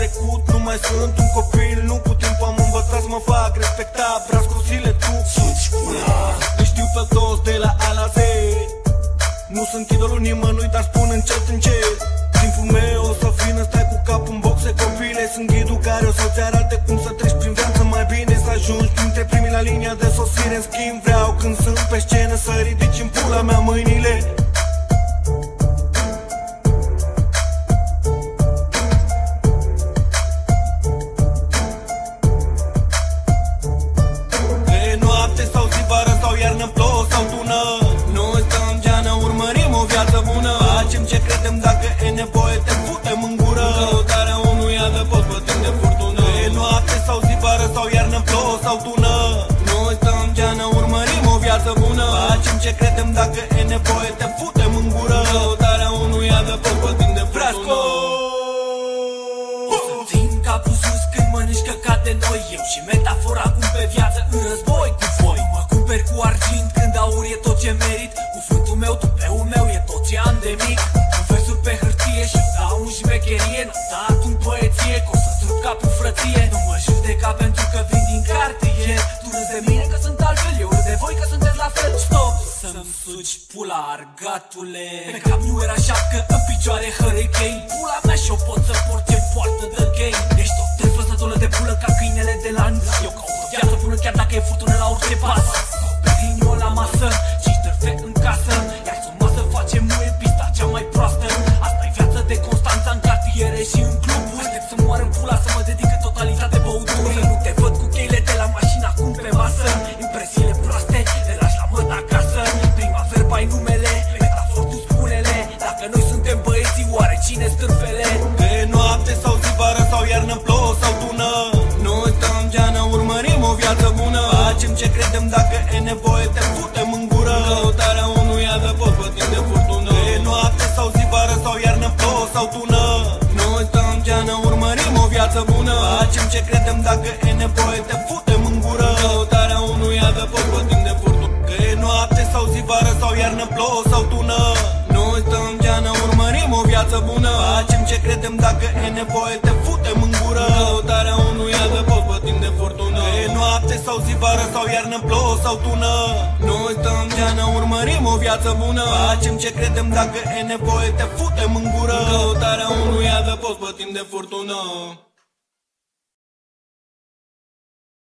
trecut, nu mai sunt un copil. Nu cu timpul am învățat să mă fac respecta. Braț cu zile tu suci pula. Îi știu pe toți de la A la Z. Nu sunt idolul nimănui, dar spun încet, încet. Timpul meu o să vină, stai cu capul în boxe, copile. Sunt ghidul care o să-ți arate cum să treci prin viață mai bine. Să ajungi printre primii la linia de sosire. În schimb vreau când sunt pe scenă să ridici în pula mea mâinile. E noapte sau zi, vară sau iarnă, plouă sau tună, noi stăm geană, urmărim o viață bună. Facem ce credem, dacă e nevoie te putem în gură. Căutarea unui adăpost bătând de furtună. E noapte sau zi, vară sau iarnă, plouă sau tună, noi stăm geană, urmărim o viață bună. Facem ce credem, dacă e nevoie te putem în gură. Căutarea unui adăpost bătând de furtună. Țin capul sus când mănânci căcat de noi. Eu și metafora cum pe viață în război cu voi. Mă cumperi cu argint când aur e tot ce merit. Cuvântul meu, tupeul meu e tot ce am de mic. Cu versuri pe hârtie și dau în șmecherie. N-am dat în poeție, că o să-ți rup capul frăție. Nu mă judeca pentru că vin din cartier. Tu râzi de mine că sunt altfel, eu râd de voi că sunteți la fel. Stop! Să-mi suci pula, argatule. Pe cap nu era șapcă, în picioare hurricane. Pula mea și-o pot să port ce poartă de gay. Ești o trefăsătură de pulă ca câinele de lanț. Eu caut o viață bună chiar dacă e furtună la orice pas. Beriniu la masă, 5 tărfe în casă. Iar sub masă face muie pista cea mai proastă. Asta-i viață de Constanța în cartiere și în cluburi. Aștept să moară în pula, să mă dedic în totalitate băuturi. Nu te văd cu cheile de la mașină acum pe masă. Impresiile proaste le lași la mână acasă. Prima verba-i numele, metafor tu spune-le. Dacă noi suntem băieții, oare cine stârpele? E noapte sau zi, vară sau iarnă, plouă sau tună, noi stăm geană, urmărim o viață bună. Facem ce credem, dacă e nevoie te putem în gură. Căutarea unui adăpost bătând de furtună. E noapte sau zi, vară sau iarnă, plouă sau tună, noi stăm geană, urmărim o viață bună. Facem ce credem, dacă e nevoie te putem în gură. Căutarea unui adăpost bătând de furtună. Că e noapte sau zi, vară sau iarnă, plouă sau tună, noi stăm geană, urmărim o viață bună. Facem ce credem, dacă e nevoie te putem în gură. Căutarea unui adăpost bătând de furtună. E noapte sau zi, vară sau iarnă, plouă sau tună, noi stăm geană, urmărim o viață bună. Facem ce credem, dacă e nevoie te putem în gură. Căutarea unui adăpost bătând de furtună.